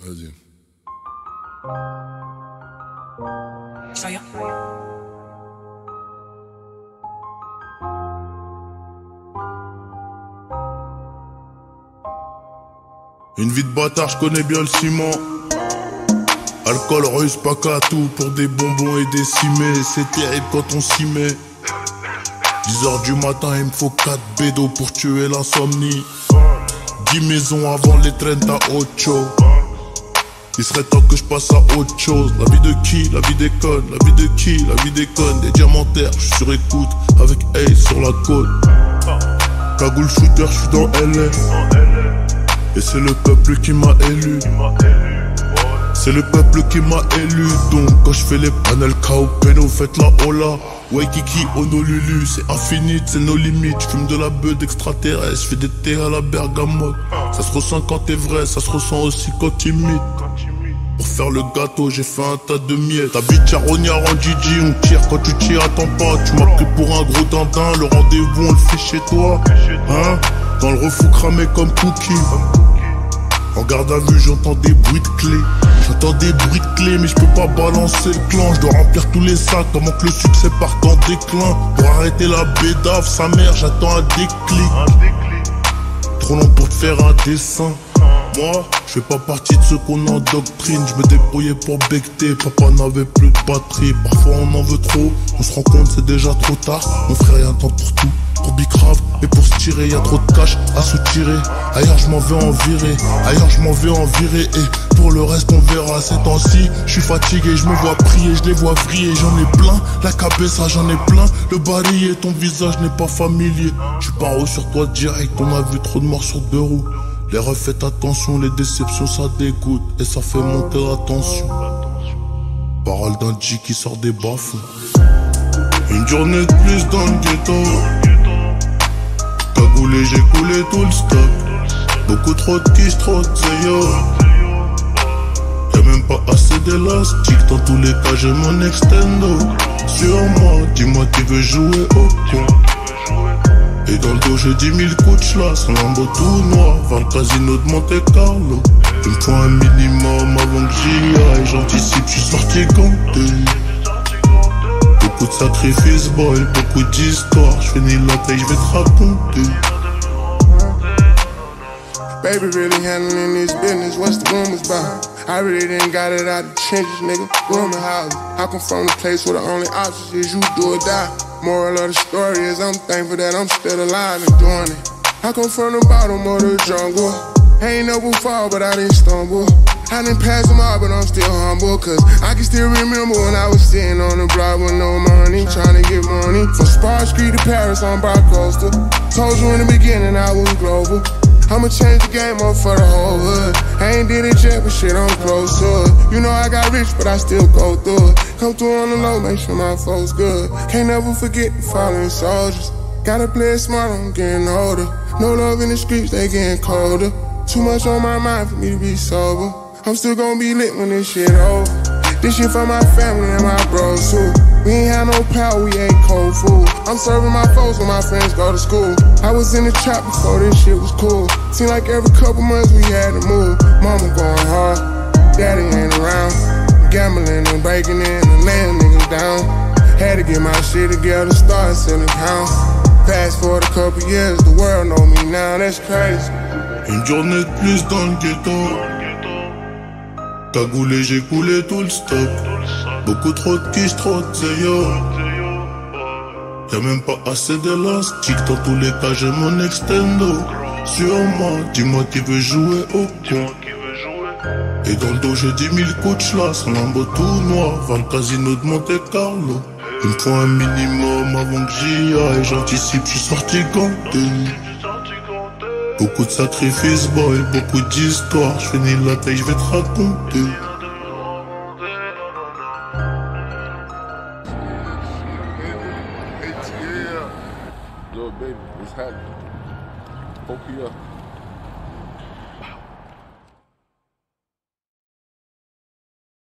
Vas-y. Chaya. Une vie de bâtard, je connais bien le ciment. Alcool, russe, pas qu'à tout pour des bonbons et des cimets. C'est terrible quand on s'y met. 10h du matin, il me faut 4 bédos pour tuer l'insomnie. 10 maisons avant les trains à Ocho. Il serait temps que je passe à autre chose. La vie de qui? La vie des connes. La vie de qui? La vie des connes. Des diamantaires, je suis sur écoute avec Ace sur la côte. Cagoule shooter, je suis dans LA. Et c'est le peuple qui m'a élu. C'est le peuple qui m'a élu. Donc quand je fais les panels KO Peno, faites la hola. Waikiki, Honolulu, c'est infini, c'est nos limites. J'fume de la beuh d'extraterrestre, j'fais des thés à la bergamote. Ça se ressent quand t'es vrai, ça se ressent aussi quand t'imites. Pour faire le gâteau, j'ai fait un tas de miettes. Ta bitch à rognard en Gigi, on tire quand tu tires, attends pas. Tu m'as pris pour un gros dindin, le rendez-vous on le fait chez toi. Hein? Dans le refou cramé comme Cookie. En garde à vue, j'entends des bruits de clés. J'entends des bruits de clés, mais je peux pas balancer le clan. Je dois remplir tous les sacs avant que le succès parte en déclin. Pour arrêter la bédave, sa mère, j'attends un déclic. Trop long pour te faire un dessin. Moi, je fais pas partie de ceux qu'on endoctrine. Je me débrouillais pour becter, papa n'avait plus de batterie. Parfois on en veut trop, on se rend compte c'est déjà trop tard. On ferait rien de temps pour tout, pour bicrave. Et pour se tirer, y a trop de cash à soutirer. Ailleurs je m'en vais en virer, ailleurs je m'en vais en virer. Et pour le reste on verra ces temps-ci. Je suis fatigué, je me vois prier, je les vois vriller. J'en ai plein, la cabessa j'en ai plein. Le barillet, ton visage n'est pas familier. Je suis pas haut sur toi direct, on a vu trop de morts sur 2 roues. Les refs, faites attention, les déceptions ça dégoûte. Et ça fait monter la tension. Parole d'un G qui sort des bas-fonds. Une journée de plus dans le ghetto. Cagoulé, j'ai coulé tout le stock. Beaucoup trop de quiche, trop de zéyo. Y'a même pas assez d'élastique. Dans tous les cas j'ai mon extendo. Sur moi, dis-moi qui veut jouer au con. Et dans le dos j'ai 10 000 coups de chlasse, un lambeau tout noir, vers le casino de Monte Carlo. Il me faut un minimum avant que j'y aille, j'anticipe, j'suis sorti ganté. Beaucoup de sacrifices boy, beaucoup d'histoires, j'finis la taille, j'vais te raconter. Baby really handling this business, what's the rumors about? I really didn't got it out the trenches, nigga, rumor house. I come from the place where the only option is you do or die. Moral of the story is I'm thankful that I'm still alive and doing it. I come from the bottom of the jungle. Ain't never fall, but I didn't stumble. I didn't pass them all, but I'm still humble. Cause I can still remember when I was sitting on the block with no money, trying to get money. From Spar Street to Paris on Bi-Coastal. Told you in the beginning I was global. I'ma change the game up for the whole hood. I ain't did it yet, but shit, I'm close to it. You know I got rich, but I still go through it. Come through on the low, make sure my folks good. Can't never forget the fallen soldiers. Gotta play it smart, I'm getting older. No love in the streets, they getting colder. Too much on my mind for me to be sober. I'm still gonna be lit when this shit over. This shit for my family and my bros too. We ain't had no power, we ate cold food. I'm serving my folks when my friends go to school. I was in the trap before this shit was cool. Seemed like every couple months we had to move. Mama going hard, daddy ain't around. Gambling and breaking in and laying niggas down. Had to get my shit together, start selling pounds. Fast forward a couple years, the world know me now, that's crazy. Une journée de plus dans le ghetto. Cagoulé, j'ai coulé tout le stock. Beaucoup trop de quiche, trop de zéyo. Y'a même pas assez d'élastique. Dans tous les cas j'ai mon extendo. Sur moi, dis-moi qui veut jouer au con. Et dans le dos j'ai 10 000 coups de chlasse, un lambeau tout noir, vers le casino de Monte Carlo. Il me faut un minimum avant que j'y aille, j'anticipe, j'suis sorti ganté. Beaucoup de sacrifices boy, beaucoup d'histoires, j'finis la taille, j'vais te raconter. Little baby, what's happening? OP up.